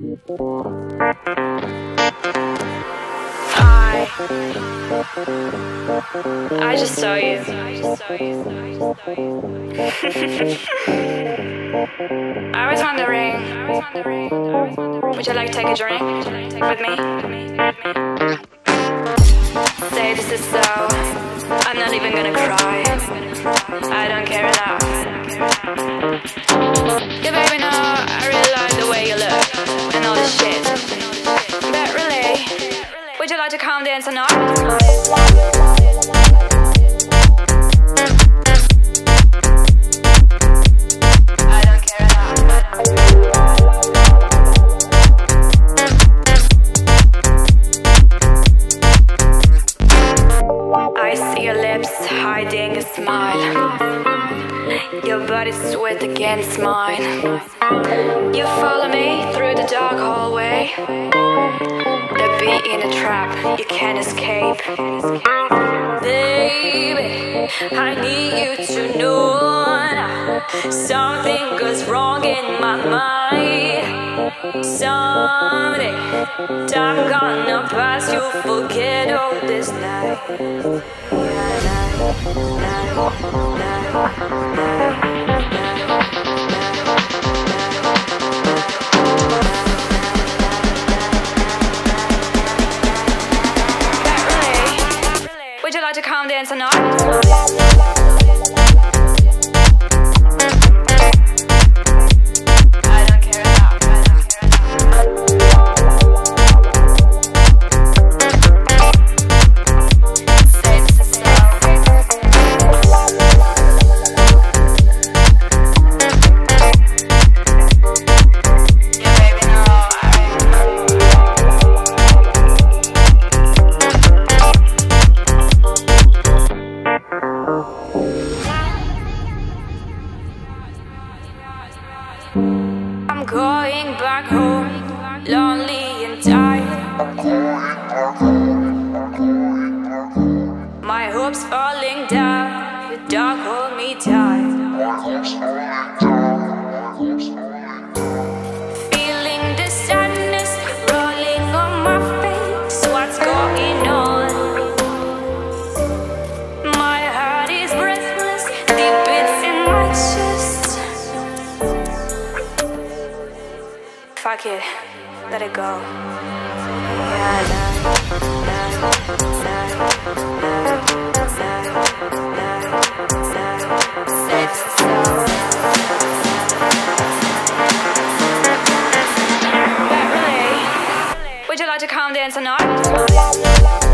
I just saw you. I was wondering, would you like to take a drink with me? Say this is so, I'm not even gonna cry. I don't care enough. Yeah, baby, no, I really like the way you look and all this shit. But really, would you like to come dance tonight? Hiding a smile, your body's sweat against mine. You follow me through the dark hallway, the beat in a trap you can't escape. Baby, I need you to know something goes wrong in my mind. Someday, time gonna pass, you forget all this night. Would you like to come dance tonight? I'm going back home, lonely and tired. My hopes falling down, the dark hold me tight. Feeling the sadness rolling on my face, what's going on? My heart is breathless, deep beats in my chest. Fuck it, let it go. Would you like to come dance tonight?